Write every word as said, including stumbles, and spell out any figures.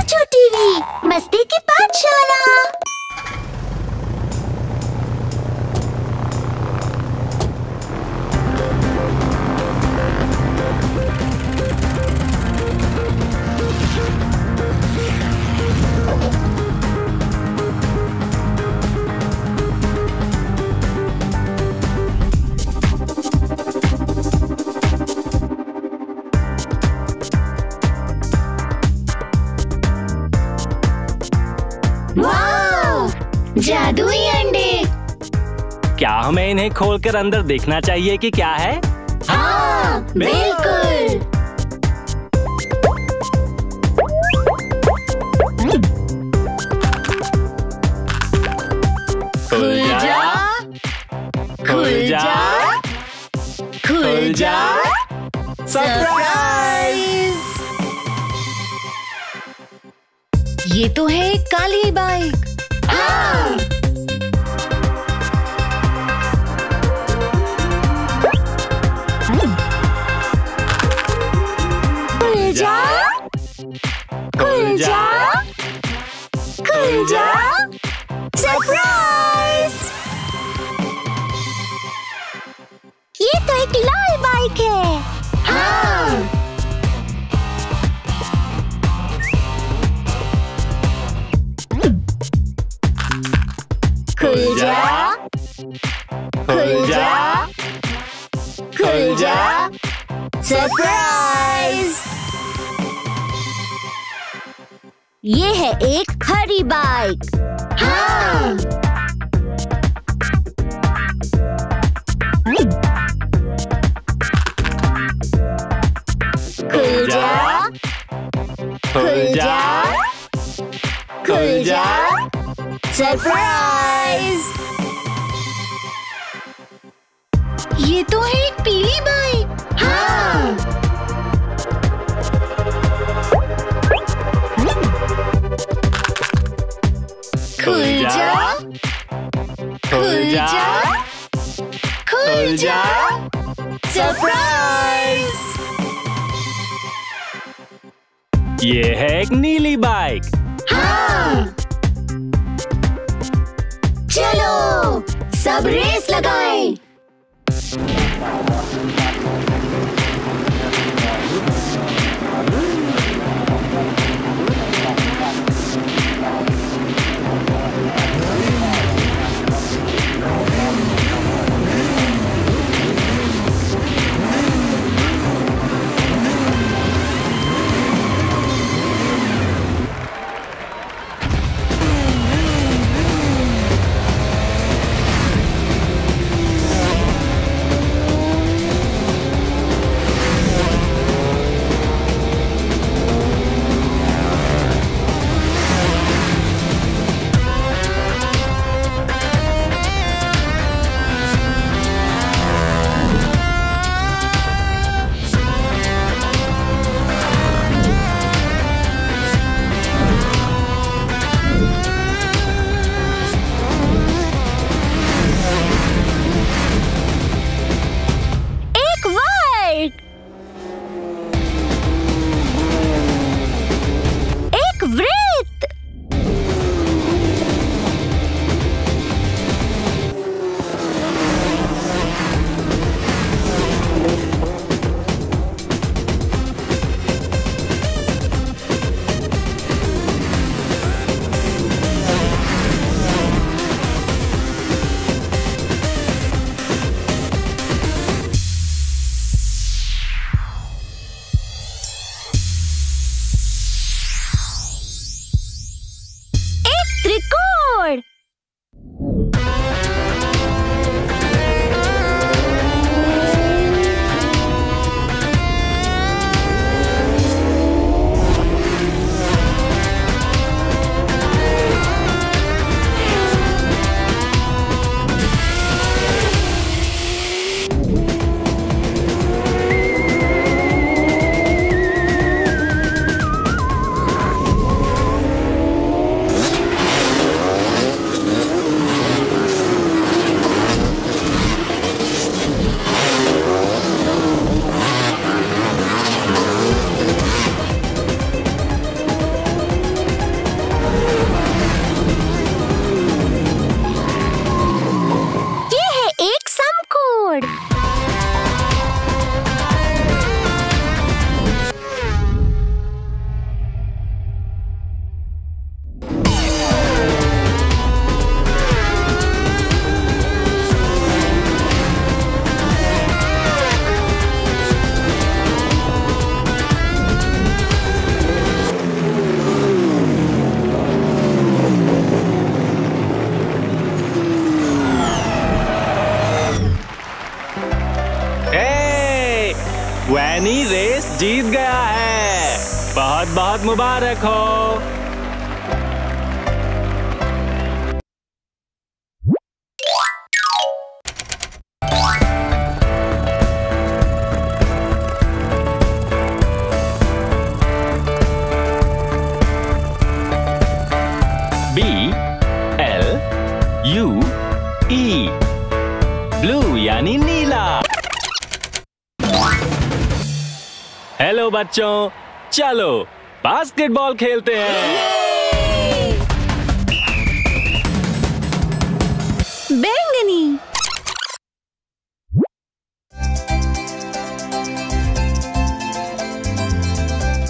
चूचू TV मस्ती की पाठशाला। जादुई अंडे। क्या हमें इन्हें खोलकर अंदर देखना चाहिए कि क्या है? हाँ, बिल्कुल। खुल जा, खुल जा, खुल जा, सरप्राइज! ये तो है एक काली बाइक। हाँ। खुल जा, खुल जा, खुल जा, सरप्राइज! ये तो एक लाल बाइक है। हाँ। खुल जा, खुल जा, खुल जा, सरप्राइज! ये है एक हरी बाइक। हाँ। खुल जा, खुल जा, खुल जा, सरप्राइज! ये तो है एक पीली बाइक। हाँ। खुल जा, खुल जा, खुल जा, सरप्राइज! ये है एक नीली बाइक। हाँ। चलो सब रेस लगाएं। जीत गया है। बहुत बहुत मुबारक हो। B L U E, blue यानी नीला। हेलो बच्चों, चलो बास्केटबॉल खेलते हैं। बे